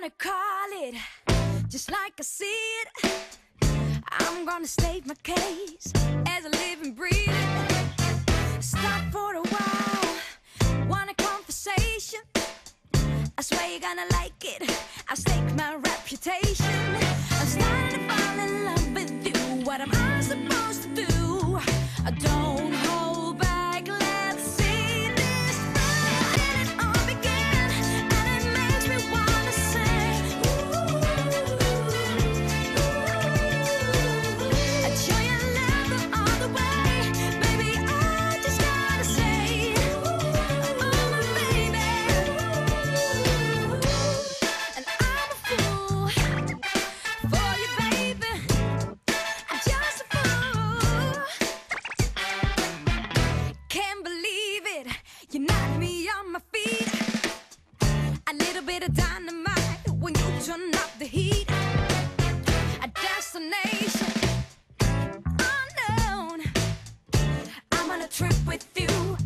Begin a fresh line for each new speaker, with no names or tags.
gonna call it just like I see it. I'm gonna state my case as a living, breathing. Stop for a while, want a conversation? I swear you're gonna like it. I'll stake my reputation. I'm starting to fall in love with you. What am I supposed to do? Don't hold back, let's see this through. And it all began, and it makes me wanna sing. I'd show you love all the way, baby. I just gotta say, oh my baby. And I'm a fool for you, baby. I'm just a fool. Can't believe it, you knocked me on my feet. A little bit of dynamite when you turn up the heat. A destination unknown. I'm on a trip with you.